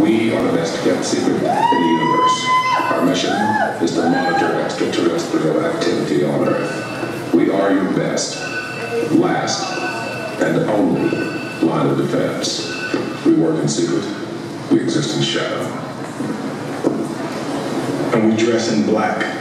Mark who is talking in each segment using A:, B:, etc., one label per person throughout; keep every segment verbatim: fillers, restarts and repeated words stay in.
A: We are the best kept secret in the universe. Our mission is to monitor extraterrestrial activity on Earth. We are your best, last, and only line of defense. We work in secret. We exist in shadow. And we dress in black.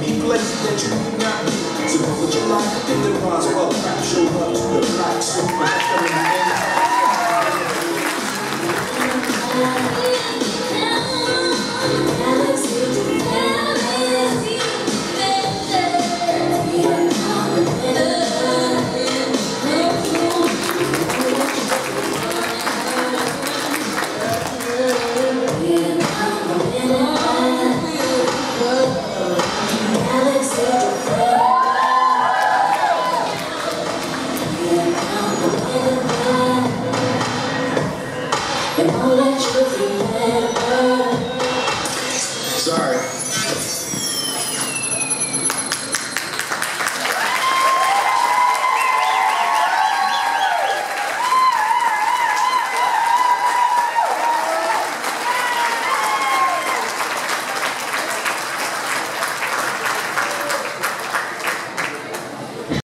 B: So, would you like to think the rise well, show up to the black super